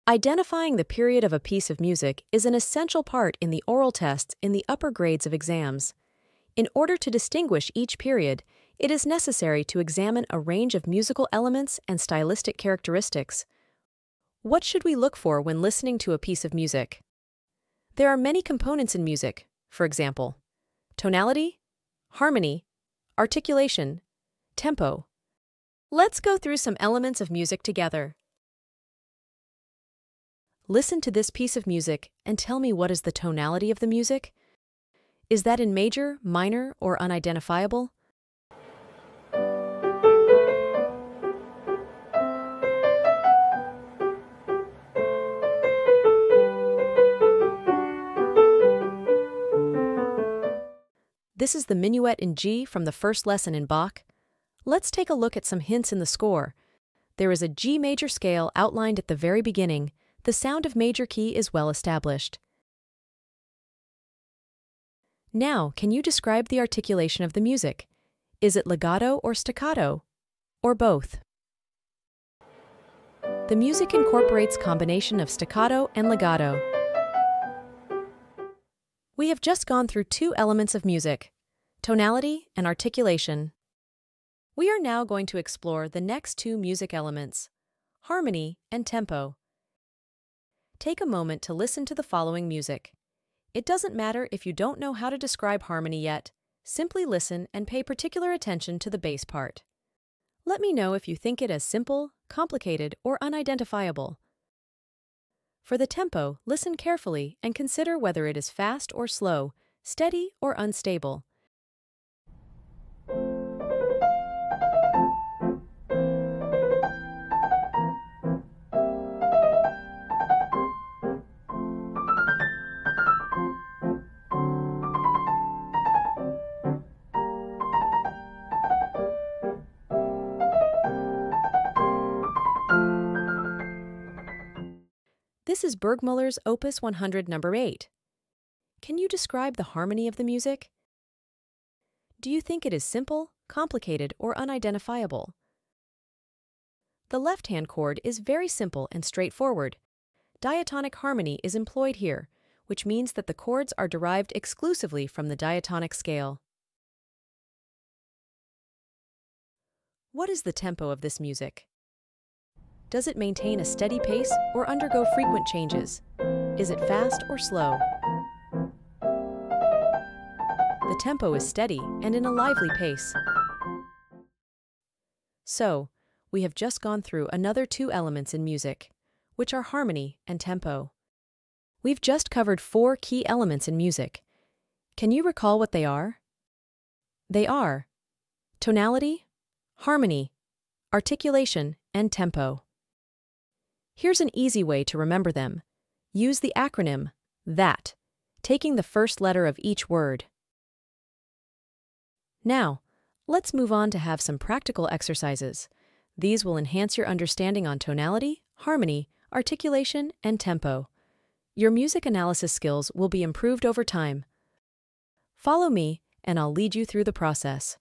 Identifying the period of a piece of music is an essential part in the oral tests in the upper grades of exams. In order to distinguish each period, it is necessary to examine a range of musical elements and stylistic characteristics. What should we look for when listening to a piece of music? There are many components in music, for example, tonality, harmony, articulation, tempo. Let's go through some elements of music together. Listen to this piece of music and tell me what is the tonality of the music? Is that in major, minor, or unidentifiable? This is the minuet in G from the first lesson in Bach. Let's take a look at some hints in the score. There is a G major scale outlined at the very beginning. The sound of major key is well established. Now, can you describe the articulation of the music? Is it legato or staccato? Or both? The music incorporates combination of staccato and legato. We have just gone through two elements of music, tonality and articulation. We are now going to explore the next two music elements, harmony and tempo. Take a moment to listen to the following music. It doesn't matter if you don't know how to describe harmony yet. Simply listen and pay particular attention to the bass part. Let me know if you think it as simple, complicated, or unidentifiable. For the tempo, listen carefully and consider whether it is fast or slow, steady or unstable. This is Burgmüller's Opus 100 No. 8. Can you describe the harmony of the music? Do you think it is simple, complicated, or unidentifiable? The left-hand chord is very simple and straightforward. Diatonic harmony is employed here, which means that the chords are derived exclusively from the diatonic scale. What is the tempo of this music? Does it maintain a steady pace or undergo frequent changes? Is it fast or slow? The tempo is steady and in a lively pace. So, we have just gone through another two elements in music, which are harmony and tempo. We've just covered four key elements in music. Can you recall what they are? They are tonality, harmony, articulation, and tempo. Here's an easy way to remember them. Use the acronym THAT, taking the first letter of each word. Now, let's move on to have some practical exercises. These will enhance your understanding on tonality, harmony, articulation, and tempo. Your music analysis skills will be improved over time. Follow me, and I'll lead you through the process.